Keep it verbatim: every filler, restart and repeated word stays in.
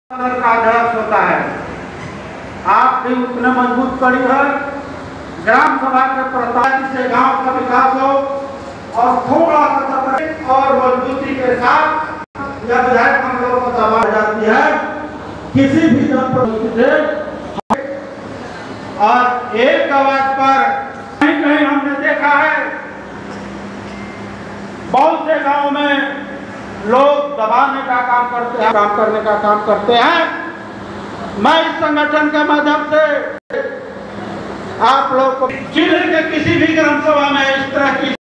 का अध्यक्ष होता है। आप भी उतने मजबूत कड़ी है। ग्राम सभा के प्रताप से गांव का विकास हो और थोड़ा सा और मजबूती के साथ जब विधायक हम लोगों को दबा जाती है किसी भी जनप्रतिनिधि से, और एक आवाज पर कहीं कहीं हमने देखा है बहुत से गांव में लोग दबाने का काम करते हैं, काम करने का काम करते हैं। मैं इस संगठन के माध्यम से आप लोग को जिले के किसी भी ग्राम सभा में इस तरह की